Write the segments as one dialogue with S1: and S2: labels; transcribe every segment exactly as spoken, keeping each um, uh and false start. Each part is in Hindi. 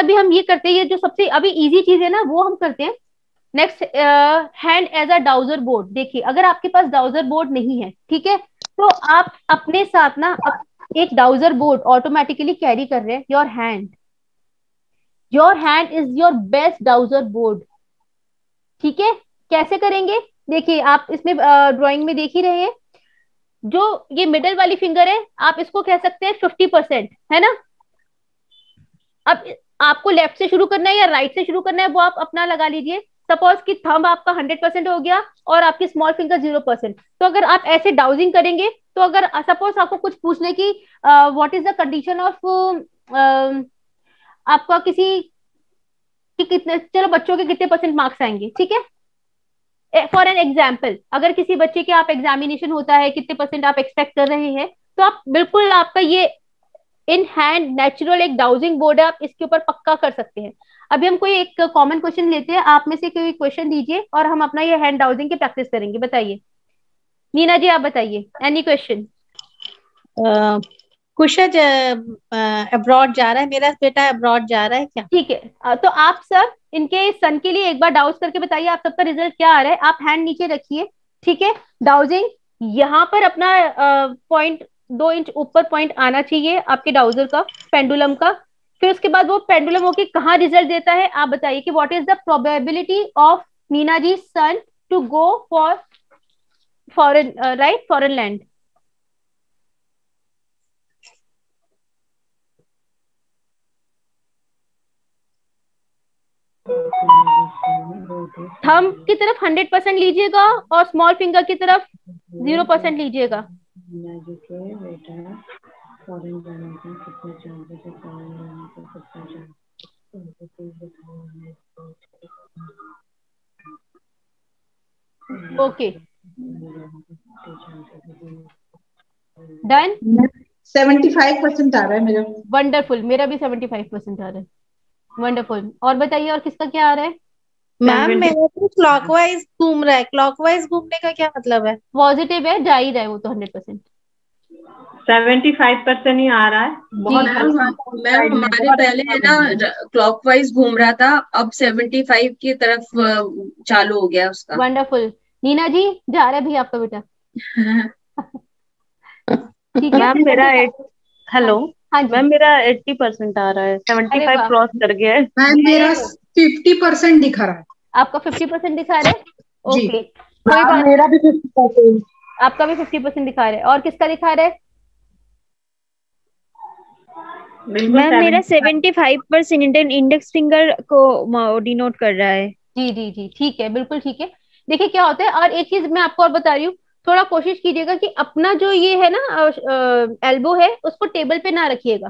S1: अभी हम ये करते हैं, ये जो सबसे अभी इजी चीज है ना वो हम करते हैं। Next, hand as a dowser board. देखिए अगर आपके पास डाउजर बोर्ड नहीं है, ठीक है, तो आप अपने साथ ना अप, एक डाउजर बोर्ड ऑटोमेटिकली कैरी कर रहे हैं। Your hand, your hand is your best dowser board. ठीक है, कैसे करेंगे? देखिए आप इसमें ड्राइंग में देख ही रहे हैं, जो ये मिडल वाली फिंगर है आप इसको कह सकते हैं फिफ्टी परसेंट, है ना। अब आपको लेफ्ट से शुरू करना है या राइट से शुरू करना है वो आप अपना लगा लीजिए। सपोज कि थंब आपका हंड्रेड परसेंट हो गया और आपकी स्मॉल फिंगर जीरो परसेंट। तो अगर आप ऐसे डाउजिंग करेंगे, तो अगर सपोज आपको कुछ पूछने की what is the condition of आपका किसी कि कितने, चलो बच्चों के कितने परसेंट मार्क्स आएंगे, ठीक है, फॉर एन एग्जाम्पल अगर किसी बच्चे के आप एग्जामिनेशन होता है कितने परसेंट आप एक्सपेक्ट कर रहे हैं, तो आप बिल्कुल आपका ये इन हैंड नेचुरल एक डाउजिंग बोर्ड है, आप इसके ऊपर पक्का कर सकते हैं। अभी हम कोई एक कॉमन क्वेश्चन लेते हैं, आप में से कोई क्वेश्चन दीजिए और हम अपना ये हैंड डाउजिंग की प्रैक्टिस करेंगे। बताइए नीना जी, आप बताइए एनी क्वेश्चन।
S2: कुशज अब्रॉड जा रहा है, मेरा बेटा अब्रॉड जा रहा है क्या?
S1: ठीक है, अ, तो आप सब इनके सन के लिए एक बार डाउस करके बताइए आप सबका रिजल्ट क्या आ रहा है। आप हैंड नीचे रखिए, ठीक है, डाउजिंग यहाँ पर अपना पॉइंट दो इंच ऊपर पॉइंट आना चाहिए आपके डाउजर का, पेंडुलम का। फिर उसके बाद वो पेंडुलम होके कहाँ रिजल्ट देता है आप बताइए कि what is the probability of Neena ji son to go for foreign, right, foreign land. Thumb की तरफ हंड्रेड परसेंट लीजिएगा और स्मॉल फिंगर की तरफ जीरो परसेंट लीजिएगा। Okay, done.
S3: Seventy five percent आ रहा है मेरा।
S1: वंडरफुल, मेरा भी सेवेंटी फाइव परसेंट आ रहा है। वंडरफुल, और बताइए और किसका क्या आ रहा है?
S2: मैम मेरा तो क्लॉकवाइज घूम रहा है, क्लॉकवाइज घूमने का क्या मतलब है?
S1: पॉजिटिव है, जा ही रहा है वो तो hundred percent.
S4: Seventy five percent ही आ रहा है, बहुत
S5: मैम मैम हमारे पहले है ना क्लॉकवाइज घूम रहा था, अब सेवेंटी फाइव की तरफ अ, चालू हो गया उसका।
S1: वंडरफुल, नीना जी जा रहा है भी आपका बेटा। ठीक है
S4: मैम मेरा एट हेलो
S1: हाँ जी,
S4: मैम मेरा एट्टी परसेंट आ रहा है, सेवेंटी
S1: अरे
S4: फाइव
S1: वाह,
S4: क्रॉस कर गया है।
S3: मैम मेरा फिफ्टी परसेंट दिखा रहा है।
S1: आपका फिफ्टी परसेंट दिखा रहा है।
S3: जी।
S1: ओके, कोई
S3: हाँ,
S1: बात,
S3: मेरा भी फिफ्टी परसेंट।
S1: आपका भी फिफ्टी परसेंट दिखा रहा है। और किसका दिखा रहा है?
S4: बिल्कुल
S6: मैम मेरा
S4: seventy
S6: seventy five percent index finger को डिनोट कर रहा है।
S1: जी जी जी, ठीक है, बिल्कुल ठीक है। देखिए क्या होता है, और एक चीज मैं आपको और बता रही हूँ, थोड़ा कोशिश कीजिएगा कि अपना जो ये है ना एल्बो है उसको टेबल पे ना रखिएगा।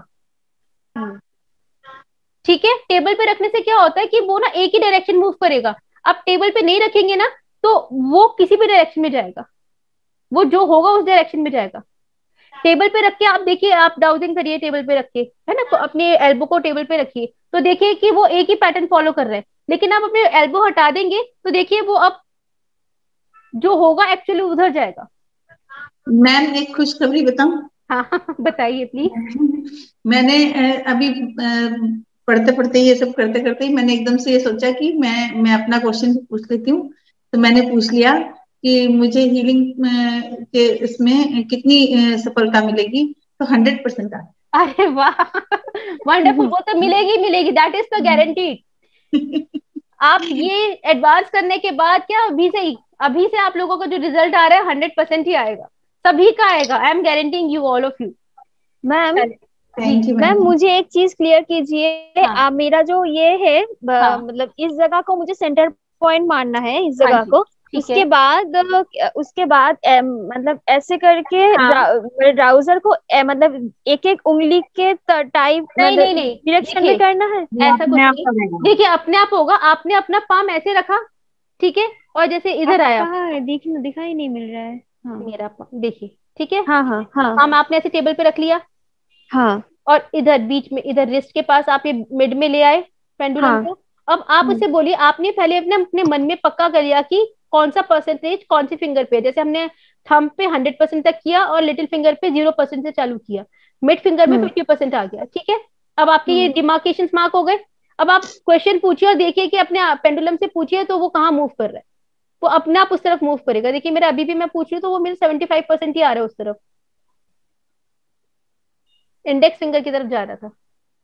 S1: ठीक है, टेबल पे रखने से क्या होता है कि वो ना एक ही डायरेक्शन मूव करेगा। आप टेबल पे नहीं रखेंगे ना तो वो किसी भी डायरेक्शन में जाएगा, वो जो होगा उस डायरेक्शन में जाएगा। टेबल पे रख के आप देखिए, आप डाउजिंग करिए टेबल पे रख के, है ना, तो अपने एल्बो को टेबल पे रखिए तो देखिए कि वो एक ही पैटर्न फॉलो कर रहे हैं। लेकिन आप अपने एल्बो हटा देंगे तो देखिए वो अब जो होगा एक्चुअली उधर जाएगा।
S3: मैम एक खुशखबरी बताऊं?
S1: हाँ बताइए प्लीज।
S3: मैंने अ, अभी अ, पढ़ते पढ़ते ये सब करते करते ही मैंने एकदम से ये सोचा कि मैं मैं अपना क्वेश्चन पूछ लेती हूँ। तो मैंने पूछ लिया कि मुझे हीलिंग के इसमें कितनी अ, सफलता मिलेगी, तो हंड्रेड परसेंट आ।
S1: अरे वाह, वंडरफुल, वो तो मिलेगी मिलेगी, दैट इज तो गारंटीड। आप ये एडवांस करने के बाद क्या अभी से ही, अभी से आप लोगों का जो रिजल्ट आ रहा है हंड्रेड परसेंट ही आएगा, सभी का आएगा। I am guaranteeing you, all of you.
S6: Ma'am
S3: thank you
S6: ma'am
S3: ma'am.
S6: मुझे एक चीज क्लियर कीजिए,
S1: हाँ
S6: आप मेरा जो ये है ब-
S1: हाँ
S6: मतलब इस जगह को मुझे सेंटर पॉइंट मानना है, इस
S1: हाँ
S6: जगह
S1: जी,
S6: को।
S1: ठीक है।
S6: उसके बाद उसके बाद ए, मतलब ऐसे करके
S1: हाँ,
S6: ब्राउजर को ए, मतलब एक एक उंगली के टाइप
S1: नहीं
S6: मतलब
S1: नहीं नहीं,
S6: डायरेक्शन में
S1: देखिए
S6: करना है।
S1: ऐसा कुछ
S4: अपने आप
S1: नहीं,
S4: करेगा।
S1: देखिए अपने आप होगा। आपने अपना पाम ऐसे रखा, ठीक है, और जैसे इधर
S6: आप
S1: आया,
S6: कहाँ है? दिख दिखाई नहीं मिल रहा है। हाँ
S1: मेरा पाम देखिए, ठीक है,
S6: हाँ हाँ हाँ
S1: पाम आपने ऐसे टेबल पे रख लिया
S6: हाँ
S1: और इधर बीच में, इधर रिस्ट के पास आप ये मिड में ले आए पेंडुलम
S6: हाँ
S1: को। अब आप उसे बोलिए, आपने पहले अपने अपने मन में पक्का कर लिया कि कौन सा परसेंटेज कौन सी फिंगर पे है। जैसे हमने थंब पे हंड्रेड परसेंट तक किया और लिटिल फिंगर पे जीरो परसेंट से चालू किया, मिड फिंगर में
S6: हम्म
S1: फिफ्टी परसेंट आ गया, ठीक है। अब आपके ये
S6: हम्म
S1: डिमार्केशन मार्क हो गए। अब आप क्वेश्चन पूछिए और देखिए कि अपने पेंडुलम से पूछिए तो वो कहाँ मूव कर रहा है, वो अपने आप उस तरफ मूव करेगा। देखिए मेरा अभी भी मैं पूछ रही हूँ तो वो मेरे सेवेंटी फाइव परसेंट ही आ रहा है उस तरफ, इंडेक्स फिंगर की तरफ जा रहा था।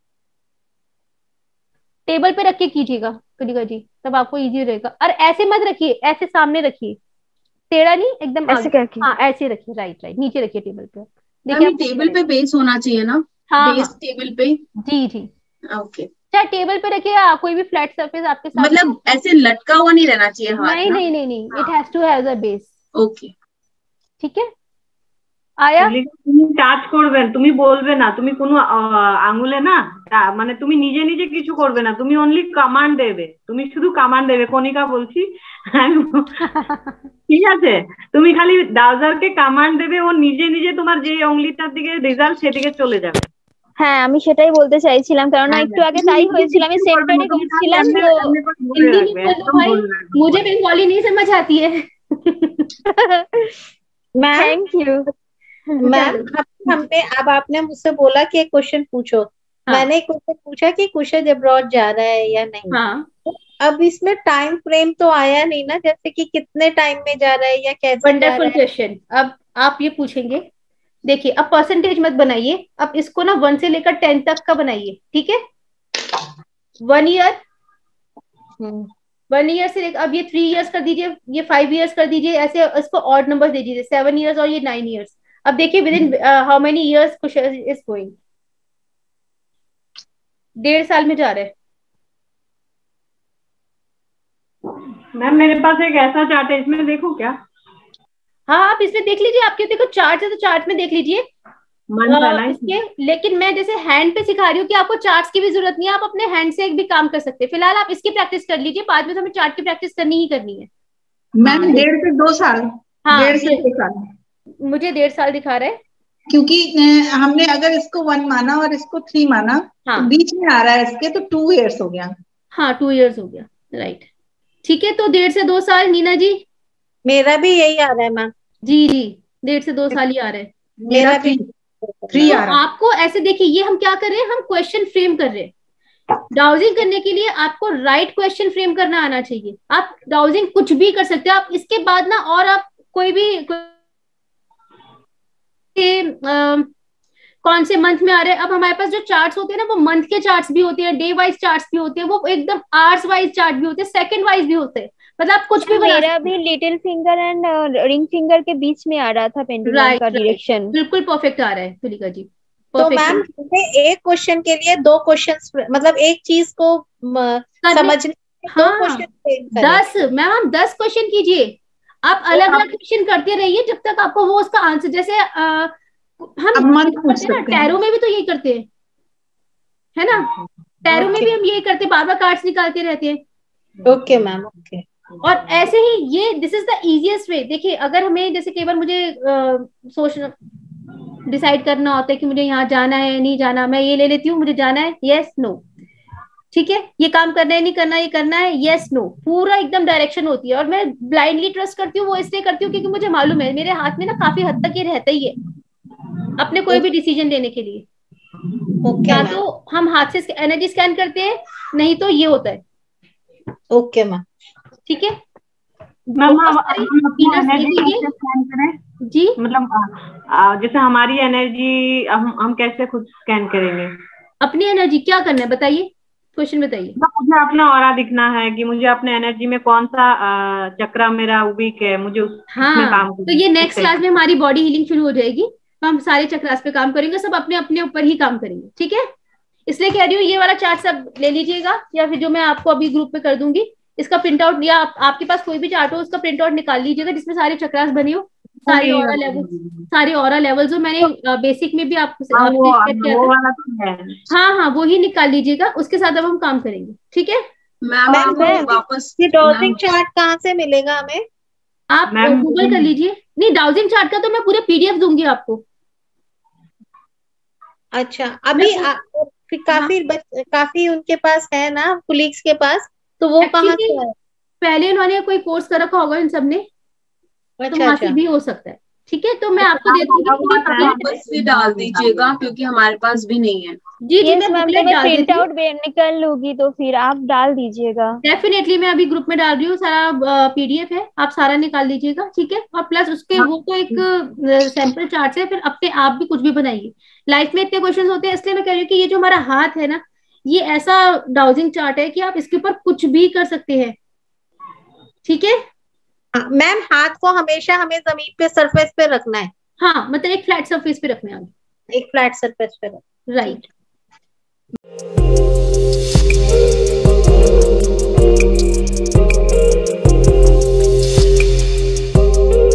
S1: टेबल पे रख के कीजिएगा कनिका जी, तब आपको इजी रहेगा। और ऐसे मत रखिए, ऐसे सामने रखिए, टेढ़ा नहीं, एकदम
S6: ऐसे
S1: आगे।
S6: करके।
S1: हाँ ऐसे रखिए, राइट राइट, नीचे रखिए टेबल पे।
S5: मैम
S1: देखिए
S5: ये
S1: आपको
S5: टेबल पे बेस होना चाहिए ना,
S1: हाँ
S5: बेस
S1: हाँ
S5: टेबल पे।
S1: जी जी,
S5: ओके,
S1: चाहे टेबल पे रखिए या कोई भी फ्लैट सरफेस आपके सामने
S5: मतलब
S1: हो।
S5: ऐसे लटका हुआ नहीं रहना चाहिए हाथ
S1: नहीं
S5: ना।
S1: नहीं नहीं नहीं, इट
S5: हाँ,
S1: has to have a base.
S5: Okay.
S1: ठीक है, आया।
S4: তুমি টাচ করবে, তুমি বলবে না, তুমি কোনো আঙুলে না তা- মানে তুমি নিজে নিজে কিছু করবে না, তুমি অনলি কমান্ড দেবে, তুমি শুধু কমান্ড দেবে। কণিকা বলছি, ঠিক আছে? তুমি খালি ব্রাউজারকে কমান্ড দেবে, ও নিজে নিজে তোমার যে অঙ্গলিটার দিকে রেজাল্ট সেদিকে চলে যাবে।
S6: হ্যাঁ আমি সেটাই বলতে চাইছিলাম, কারণ
S4: হ্যাঁ
S6: একটু
S4: হ্যাঁ,
S6: আগে
S4: তুমি
S6: তাই
S4: নিজে
S6: হয়েছিল, আমি
S4: কিচ্ছু করবে না,
S6: সেন্টারে
S4: তুমি খালি
S6: করছিলাম
S4: এমনি
S6: তো।
S4: এমনি করে ধরে
S1: हिंदी में
S4: রাখবে,
S1: बोलो
S4: একদম
S1: भाई,
S4: ধরে রাখবে
S1: मुझे
S4: বলে।
S1: बंगाली नहीं समझ आती है।
S2: Ma'am
S6: thank you.
S2: मैम
S1: चलो
S2: अब हमने अब आपने मुझसे बोला कि एक क्वेश्चन पूछो,
S1: हाँ
S2: मैंने एक क्वेश्चन पूछा कि कुशल अब्रॉड जा रहा है या नहीं।
S1: हाँ,
S2: तो अब इसमें टाइम फ्रेम तो आया नहीं ना, जैसे कि कितने टाइम में जा रहा है या कैसे जा
S1: वंडरफुल
S2: रहा है।
S1: क्वेश्चन। अब आप ये पूछेंगे, देखिए अब परसेंटेज मत बनाइए, अब इसको ना वन से लेकर टेन तक का बनाइए, ठीक है? One year,
S2: hmm,
S1: one year से लेकर अब ये थ्री इयर्स कर दीजिए, ये फाइव इयर्स कर दीजिए, ऐसे इसको ऑड नंबर दे दीजिए, सेवन इयर्स और ये नाइन इयर्स। अब देखिए within how many years Kushal is going, डेढ़ साल में जा रहे हैं।
S4: मैम मेरे पास एक ऐसा चार्ट है, इसमें देखो क्या?
S1: हाँ आप इसमें देख लीजिए, आपके देखो चार्ट है तो चार्ट में देख लीजिए।
S4: मंथ है
S1: अ,
S4: ना इसमें?
S1: इसके लेकिन मैं जैसे हैंड पे सिखा रही हूँ कि आपको चार्ट्स की भी जरूरत नहीं है, आप अपने हैंड से भी काम कर सकते हैं। फिलहाल आप इसकी प्रैक्टिस कर लीजिए, बाद में तो हमें चार्ट की प्रैक्टिस करनी ही करनी है।
S3: मैम
S1: हाँ
S3: डेढ़ से दो साल,
S1: हाँ,
S3: डेढ़ से
S1: डेढ़-
S3: दो साल,
S1: मुझे डेढ़ साल दिखा रहा है।
S3: क्योंकि अ, हमने अगर इसको वन माना और इसको थ्री माना तो
S1: हाँ
S3: बीच में आ रहा है इसके, तो टू इयर्स हो गया।
S1: हाँ, टू इयर्स हो गया, राइट। ठीक है, तो डेढ़ से दो साल नीना जी।
S2: मेरा भी यही आ रहा है मैम,
S1: जी जी, डेढ़ से दो साल ही आ रहे हैं।
S3: मेरा
S2: मेरा
S3: थ्री
S2: भी।
S3: थ्री
S1: तो
S3: आ रहा है।
S1: आपको ऐसे देखिए, ये हम क्या कर रहे हैं, हम क्वेश्चन फ्रेम कर रहे हैं। डाउजिंग करने के लिए आपको राइट क्वेश्चन फ्रेम करना आना चाहिए। आप डाउजिंग कुछ भी कर सकते हो, आप इसके बाद ना और आप कोई भी कोई, अ, कौन से मंथ में आ रहे हैं। अब हमारे पास जो चार्ट्स होते हैं ना, वो मंथ के चार्ट्स भी होते हैं, डे वाइज चार्ट्स भी होते हैं, वो एकदम आवर्स वाइज चार्ट भी होते हैं, सेकंड वाइज भी होते हैं, मतलब आप कुछ भी बना
S6: मेरा
S1: सकते
S6: भी little finger and ring finger के बीच में आ रहा था
S1: हैं।
S6: पेंडुलम
S1: राइट
S6: का
S1: राइट,
S6: डायरेक्शन।
S1: बिल्कुल परफेक्ट आ रहा है तुलिका जी,
S2: तो
S1: परफेक्ट
S2: मैम मुझे एक क्वेश्चन के लिए दो क्वेश्चन, मतलब एक चीज को म,
S1: करने।
S2: समझने के लिए दो
S1: हाँ
S2: क्वेश्चन फ्रेम करें।
S1: दस, मैम हम दस क्वेश्चन कीजिए, आप
S3: तो
S1: अलग
S3: आप
S1: अलग क्वेश्चन करते रहिए जब तक आपको वो उसका आंसर, जैसे आ, हम
S3: अब मंथ पूछ
S1: करते हैं ना,
S3: सकते हैं।
S1: टैरो में भी तो यही करते हैं, है ना? टैरो में
S2: ओके
S1: भी हम यही करते हैं, बार बार कार्ड्स निकालते रहते हैं।
S2: Okay ma'am, okay.
S1: और ऐसे ही ये this is the easiest way. देखिए अगर हमें जैसे कई बार मुझे आ, सोचना डिसाइड करना होता है कि मुझे यहाँ जाना है नहीं जाना, मैं ये ले लेती हूँ, मुझे जाना है, यस नो, ठीक है, ये काम करना है नहीं करना, ये करना है, यस नो, पूरा एकदम डायरेक्शन होती है। और मैं ब्लाइंडली ट्रस्ट करती हूँ, वो इसलिए करती हूँ क्योंकि मुझे मालूम है मेरे हाथ में ना काफी हद तक ये रहता ही है अपने कोई भी डिसीजन लेने के लिए।
S2: ओके
S1: या
S2: मैम,
S1: तो हम हाथ से एनर्जी स्कैन करते हैं, नहीं तो ये होता है,
S2: ओके मैम।
S1: ठीक है।
S4: मैम
S1: बहुत
S4: हम
S1: सारी
S4: हम अपनी
S1: peanuts
S4: एनर्जी
S1: देखेंगे
S4: कैसे स्कैन करें?
S1: जी।
S4: मतलब आ, आ, जैसे हमारी एनर्जी हम हम कैसे खुद स्कैन करेंगे?
S1: अपनी एनर्जी क्या करना है बताइए, क्वेश्चन बताइए।
S4: मतलब मुझे अपना ऑरा दिखना है कि मुझे अपने एनर्जी में कौन सा आ, चक्रा मेरा वीक है, मुझे उस, उसमें
S1: हाँ
S4: काम
S1: तो ये
S4: करना है,
S1: नेक्स्ट
S4: इस
S1: क्लास
S4: टाइप
S1: में हमारी बॉडी हीलिंग शुरू हो जाएगी, तो हम सारे चक्रास पे काम करेंगे, सब अपने अपने ऊपर ही काम करेंगे, ठीक है। इसलिए कह रही हूँ ये वाला चार्ट सब ले लीजिएगा, या फिर जो मैं आपको अभी ग्रुप में कर दूंगी, इसका प्रिंट आउट, या आप, आपके पास कोई भी चार्ट हो उसका प्रिंट आउट निकाल लीजिएगा जिसमें सारे चक्रास बने हो, सारे ऑरा लेवल,
S4: से।
S1: सारे ऑरा लेवल जो मैंने बेसिक में भी आप,
S4: हाँ वो
S1: आपसे चेक किया
S4: वो
S1: था।
S4: वाला तो है।
S1: हाँ हाँ, वो ही निकाल लीजिएगा, उसके साथ अब हम काम करेंगे, ठीक है।
S5: मैम
S2: मैम
S5: आप
S2: मैम
S5: वापस
S2: ये
S5: मैम
S2: डॉजिंग चार्ट कहाँ से मिलेगा हमें?
S1: आप
S4: मैम
S1: गूगल कर लीजिए। नहीं, डाउजिंग चार्ट का तो मैं पूरे पीडीएफ दूंगी आपको।
S2: अच्छा,
S1: मैं
S2: अभी
S1: पू-
S2: आ, फिर काफी बच, काफी उनके पास है ना, कुलीग्स के पास, तो वो कहाँ
S1: एक्चुअली
S2: से है?
S1: पहले इन्होंने कोई कोर्स कर रखा होगा इन सब ने, तो
S2: अच्छा
S1: वहां से
S2: अच्छा,
S1: भी हो सकता है, ठीक है, तो मैं आपको देती हूँ
S5: वापस से डाल दीजिएगा क्योंकि हमारे पास भी नहीं है।
S1: जी जी, मैं बुकलेट डाल देती
S6: प्रिंट आउट निकल लूंगी तो फिर आप डाल दीजिएगा।
S1: डेफिनेटली, मैं अभी ग्रुप में डाल रही हूँ, सारा पीडीएफ है, आप सारा निकाल लीजिएगा, ठीक है। और प्लस उसके वो तो एक सैंपल चार्ट है, फिर अपने आप भी कुछ भी बनाइए। लाइफ में इतने क्वेश्चन होते हैं, इसलिए मैं कह रही हूँ कि ये जो हमारा हाथ है ना, ये ऐसा डाउजिंग चार्ट है कि आप इसके ऊपर कुछ भी कर सकते हैं, ठीक है।
S2: मैम हाथ को हमेशा हमें जमीन पे सरफेस पे रखना है।
S1: हाँ, मतलब एक फ्लैट सरफेस पे रखना है,
S2: एक फ्लैट सरफेस पे,
S1: राइट।